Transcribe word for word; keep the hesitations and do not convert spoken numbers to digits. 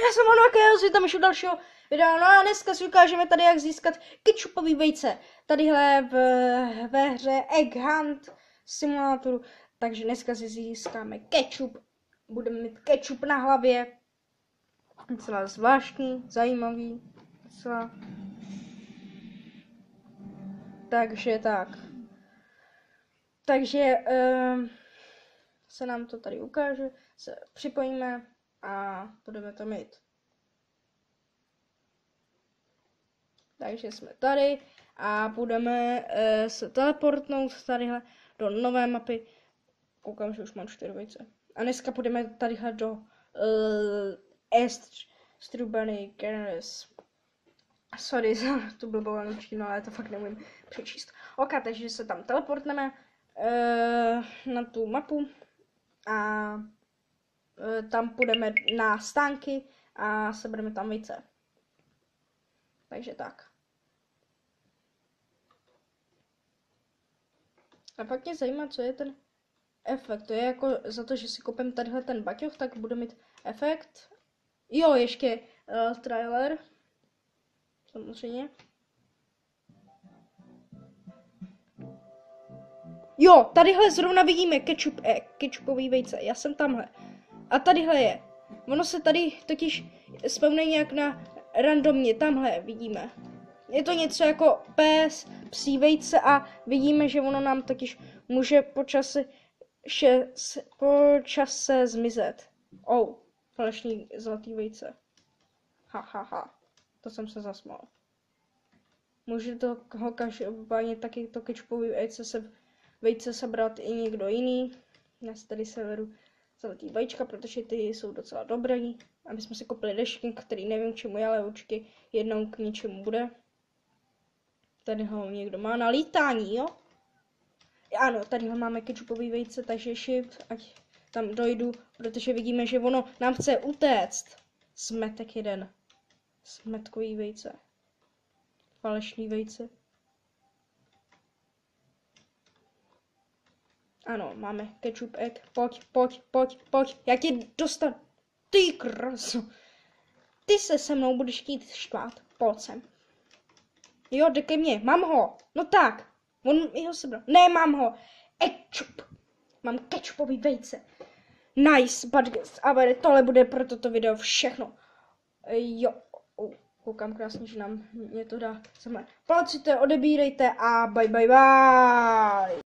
já jsem Onvaka, si tam ještě dalšího videa. No a dneska si ukážeme tady, jak získat kečupový vejce. Tadyhle v, ve hře Egg Hunt simulátoru. Takže dneska si získáme kečup. Budeme mít kečup na hlavě. Docela zvláštní, zajímavý. Docela. Takže tak. Takže um, se nám to tady ukáže, se připojíme a budeme to mít. Takže jsme tady a budeme uh, se teleportnout tadyhle do nové mapy. Koukám, že už mám čtyři vejce. A dneska půjdeme tadyhle do uh, Est Strubany Generis. Sorry za tu blbou angličtinu, ale to fakt nemůžu přečíst. Ok, takže se tam teleportneme uh, na tu mapu a uh, tam půjdeme na stánky a sebereme tam vejce. Takže tak. A pak mě zajímá, co je ten efekt. To je jako za to, že si koupím tadyhle ten baťoch, tak budu mít efekt. Jo, ještě uh, trailer. Samozřejmě. Jo, tadyhle zrovna vidíme ketchup, eh, ketchupový vejce. Já jsem tamhle. A tadyhle je. Ono se tady totiž spawne nějak na randomně. Tamhle vidíme. Je to něco jako pes, psí vejce a vidíme, že ono nám totiž může po čase, še, po čase zmizet. Oh, falešný zlatý vejce. Ha, ha, ha. To jsem se zasmál. Může to ho každopádně taky to kečupový vejce, se, vejce sebrat i někdo jiný. Já si tady severu zlatý vajíčka, protože ty jsou docela dobrý. Aby jsme si koupili dešky, který nevím k čemu je, ale určitě jednou k něčemu bude. Tady ho někdo má na lítání, jo? Ano, tady ho máme kečupový vejce, takže shift, ať tam dojdu, protože vidíme, že ono nám chce utéct. Smetek jeden. Smetkový vejce. Falešný vejce. Ano, máme ketchup egg. Pojď, pojď, pojď, pojď. Já tě dostanu. Ty krasu. Ty se se mnou budeš chtít štvát. Pojď sem. Jo, jde ke mně. Mám ho. No tak. On mi ho sebral. Ne, mám ho. Ketchup. Mám ketchupový vejce. Nice, budget. Ale tohle bude pro toto video všechno. Jo. Oh, koukám krásně, že nám mě to dá. Pojďte, odebírejte a bye bye bye.